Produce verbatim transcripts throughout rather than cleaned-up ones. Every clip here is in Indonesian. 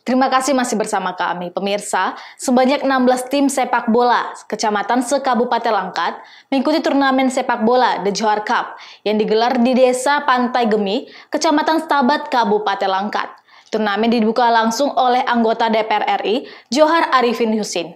Terima kasih masih bersama kami, pemirsa. Sebanyak enam belas tim sepak bola kecamatan se-Kabupaten Langkat mengikuti turnamen sepak bola The Johar Cup yang digelar di Desa Pantai Gemi, Kecamatan Stabat, Kabupaten Langkat. Turnamen dibuka langsung oleh anggota D P R R I, Johar Arifin Husin.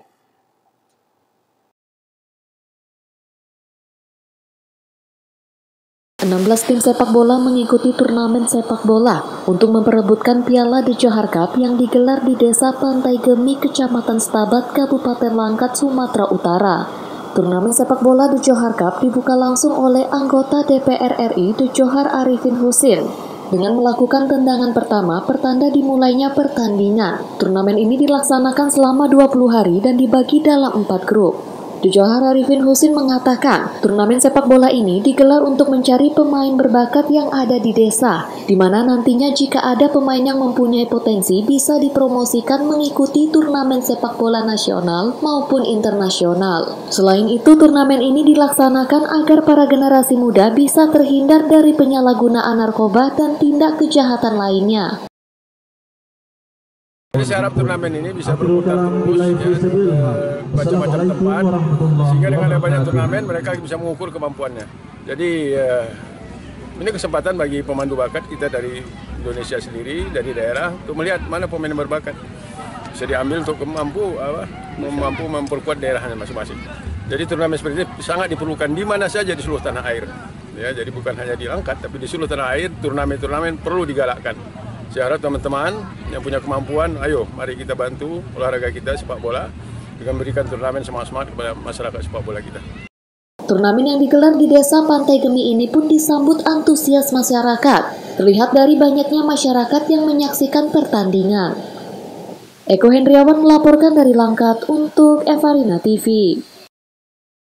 enam belas tim sepak bola mengikuti turnamen sepak bola untuk memperebutkan Piala The Johar Cup yang digelar di Desa Pantai Gemi, Kecamatan Stabat, Kabupaten Langkat, Sumatera Utara. Turnamen sepak bola The Johar Cup dibuka langsung oleh anggota D P R R I The Johar Arifin Husin dengan melakukan tendangan pertama pertanda dimulainya pertandingan. Turnamen ini dilaksanakan selama dua puluh hari dan dibagi dalam empat grup. The Johar Arifin Husin mengatakan, turnamen sepak bola ini digelar untuk mencari pemain berbakat yang ada di desa, di mana nantinya jika ada pemain yang mempunyai potensi bisa dipromosikan mengikuti turnamen sepak bola nasional maupun internasional. Selain itu, turnamen ini dilaksanakan agar para generasi muda bisa terhindar dari penyalahgunaan narkoba dan tindak kejahatan lainnya. Jadi saya harap turnamen ini bisa berputar terus ya, ke macam-macam tempat, sehingga dengan ada banyak turnamen mereka bisa mengukur kemampuannya. Jadi eh, ini kesempatan bagi pemandu bakat kita dari Indonesia sendiri, dari daerah, untuk melihat mana pemain yang berbakat. Bisa diambil untuk mampu, apa, mampu memperkuat daerahnya masing-masing. Jadi turnamen seperti ini sangat diperlukan di mana saja di seluruh tanah air. Ya, jadi bukan hanya di Langkat, tapi di seluruh tanah air turnamen-turnamen perlu digalakkan. Saya harap teman-teman yang punya kemampuan, ayo mari kita bantu olahraga kita sepak bola dengan memberikan turnamen semangat-semangat kepada masyarakat sepak bola kita. Turnamen yang digelar di Desa Pantai Gemi ini pun disambut antusias masyarakat. Terlihat dari banyaknya masyarakat yang menyaksikan pertandingan. Eko Hendriawan melaporkan dari Langkat untuk Evarina T V.